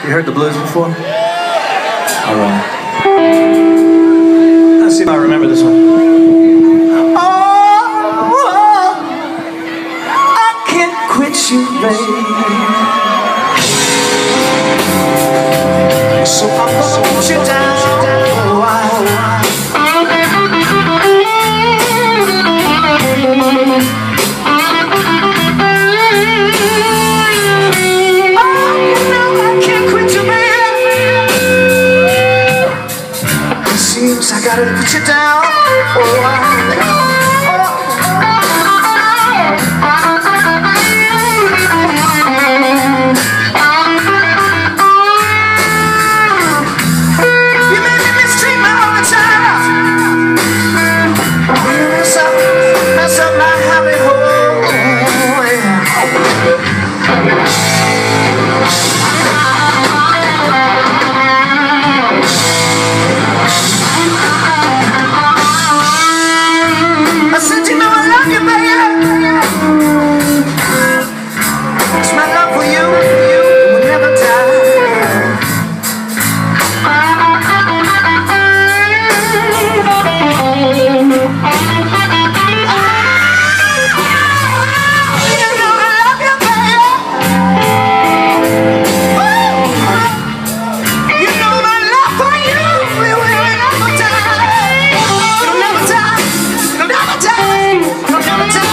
You heard the blues before? All right. Let's see if I remember this one. Oh, I can't quit you, babe. So I'm gonna put you down for a while. I gotta put you down for a while. You made me mistreat me all the time. You mess up my happy home. I said, you know I love you, baby. It's my love for you will never die. You know I love you, baby. You know my love for you will never die. It'll never die. It'll never die. It'll never die.